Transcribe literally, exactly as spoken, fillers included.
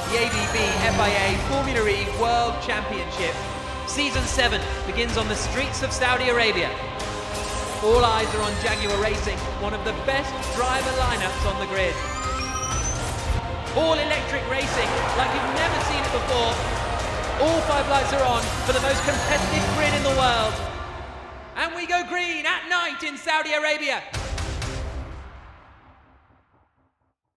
the A B B F I A Formula E World Championship. Season seven begins on the streets of Saudi Arabia. All eyes are on Jaguar Racing, one of the best driver lineups on the grid. All electric racing like you've never seen it before. All five lights are on for the most competitive grid in the world. And we go green at night in Saudi Arabia.